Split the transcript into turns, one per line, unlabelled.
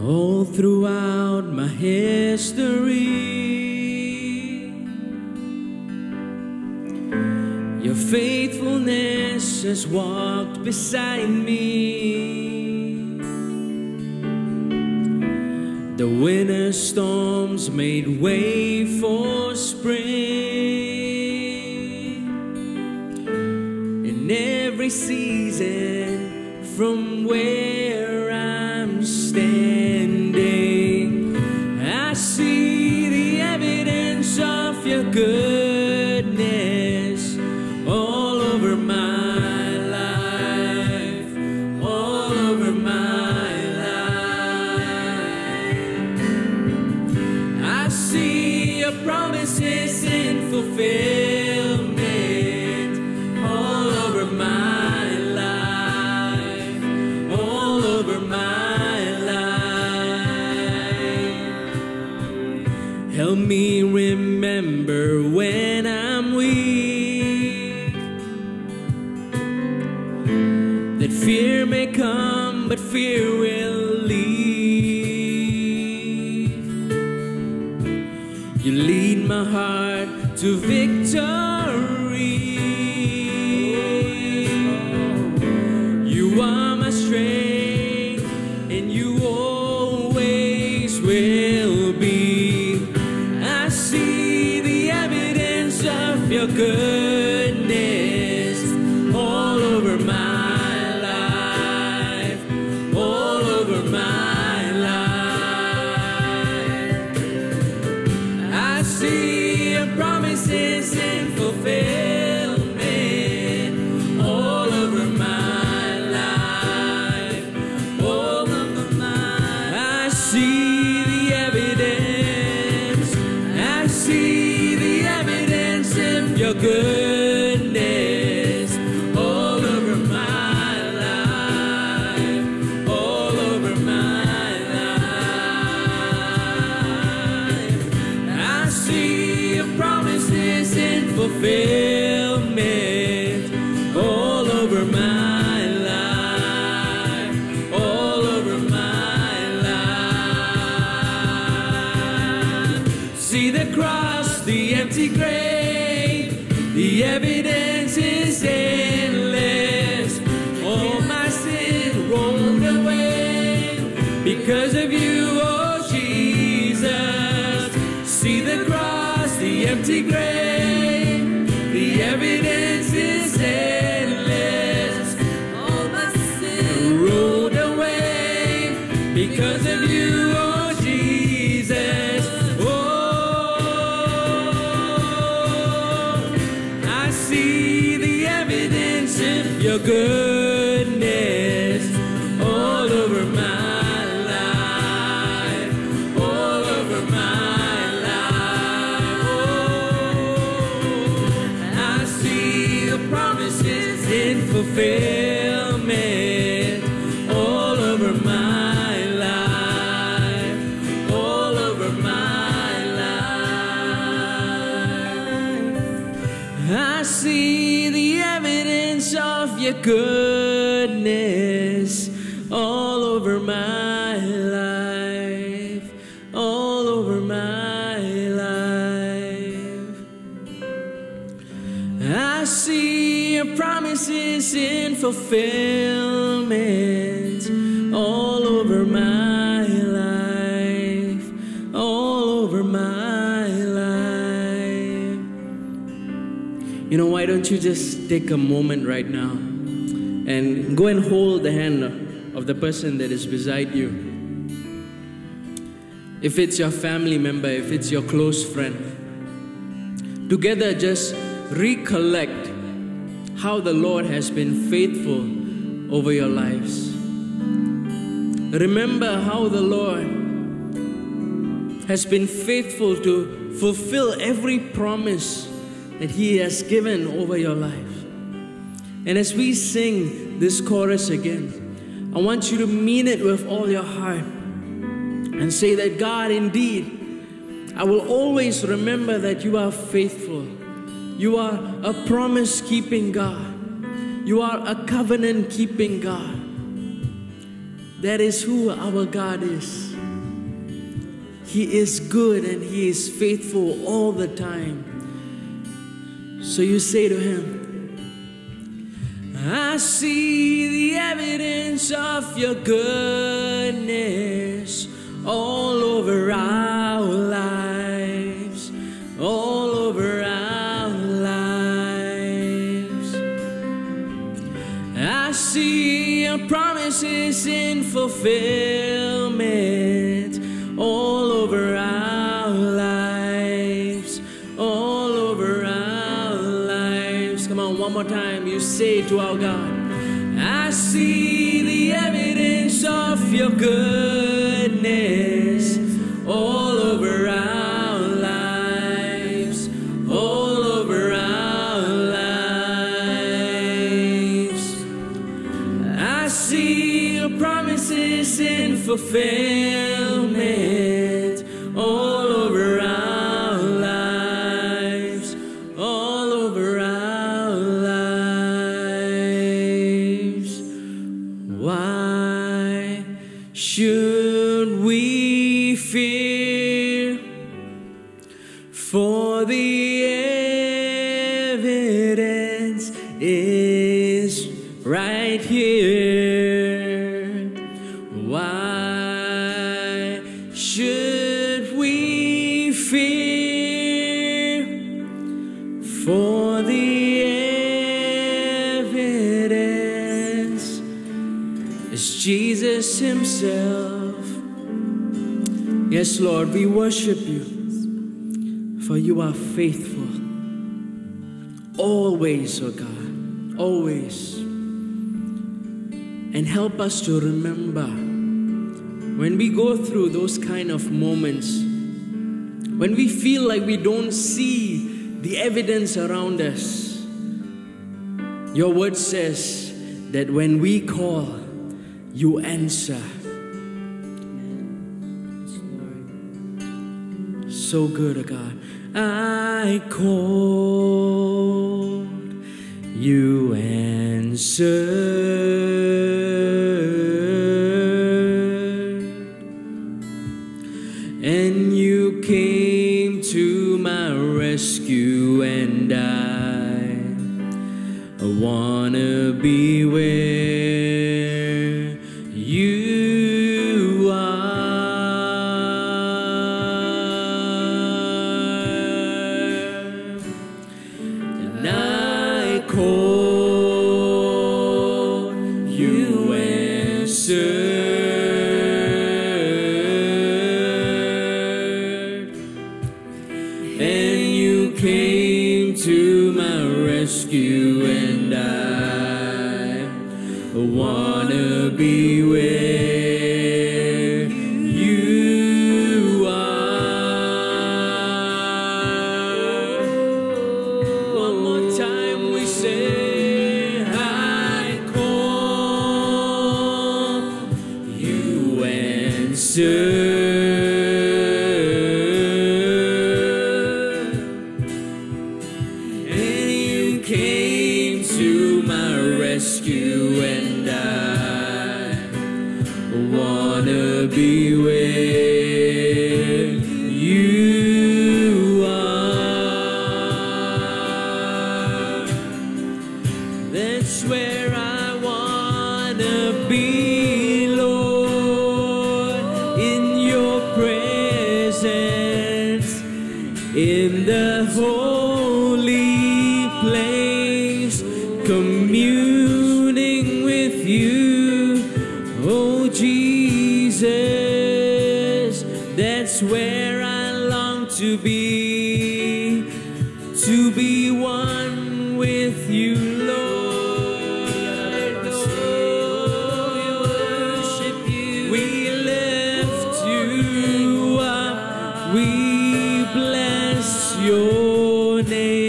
All throughout my history, your faithfulness has walked beside me. The winter storms made way for spring. In every season from where I'm standing, I see the evidence of your goodness all over my life, all over my life. I see your promises in fulfillment all over my life, all over my life. Help me remember when I'm weak, that fear may come, but fear will leave. You lead my heart to victory. You are my strength, and you always will be. I see the evidence of your goodness all over my life, all over my life. I see your promises in fulfillment all over my life, all over my life. I see the evidence, I see the evidence of your goodness all over my life, all over my life. I see your promises in fulfillment all over my life, all over my life. See the cross, the empty grave, the evidence is endless. All my sin rolled away because of you, oh Jesus. See the cross, the empty grave, the evidence is endless. All my sin rolled away because of you, oh Jesus. I see the evidence of your goodness all over my life, all over my life. Oh, I see the promises in fulfillment all over my life, all over my life. I see the evidence of your goodness all over my life, all over my life. I see your promises in fulfillment all over my life, all over my life. You know, why don't you just take a moment right now and go and hold the hand of the person that is beside you. If it's your family member, if it's your close friend, together just recollect how the Lord has been faithful over your lives. Remember how the Lord has been faithful to fulfill every promise that He has given over your life. And as we sing this chorus again, I want you to mean it with all your heart and say that, God, indeed, I will always remember that you are faithful. You are a promise-keeping God. You are a covenant-keeping God. That is who our God is. He is good and He is faithful all the time. So you say to Him, I see the evidence of your goodness all over our lives, all over our lives. I see your promises in fulfillment all over our lives, all over our lives. Come on, one more time. You say to our God, I see the evidence of your goodness all over our lives, all over our lives. I see your promises in fulfillment all over our lives, all over our lives. Why should we fear? For the evidence is right here. Why should we fear? For the evidence is Jesus Himself. Yes, Lord, we worship You, for You are faithful. Always, oh God, always. And help us to remember when we go through those kind of moments, when we feel like we don't see the evidence around us. Your word says that when we call, You answer. So good, oh God. I called, You answered, and You came to my rescue, and I wanna be where You are. And I call, You answered, and You came to my rescue, and I wanna be where You are. One more time we say, I call, You answer. Came to my rescue, and I wanna be where You are. That's where I wanna be, Lord, in Your presence, in the holy place, communing with You, oh Jesus. That's where I long to be one with You, Lord. Oh, we worship You, we lift You up, we bless Your name.